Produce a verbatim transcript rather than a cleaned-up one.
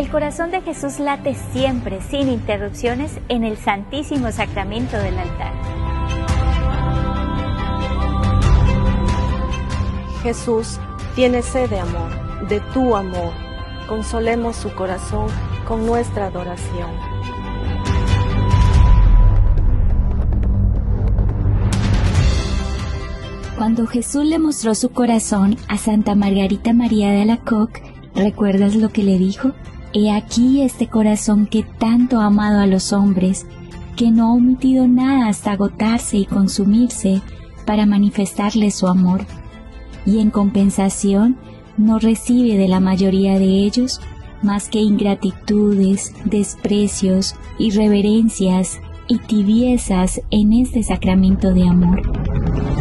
El corazón de Jesús late siempre, sin interrupciones, en el Santísimo Sacramento del altar. Jesús tiene sed de amor, de tu amor. Consolemos su corazón con nuestra adoración. Cuando Jesús le mostró su corazón a Santa Margarita María de Alacoque, ¿recuerdas lo que le dijo? He aquí este corazón que tanto ha amado a los hombres, que no ha omitido nada hasta agotarse y consumirse para manifestarles su amor, y en compensación no recibe de la mayoría de ellos más que ingratitudes, desprecios, irreverencias y tibiezas en este sacramento de amor.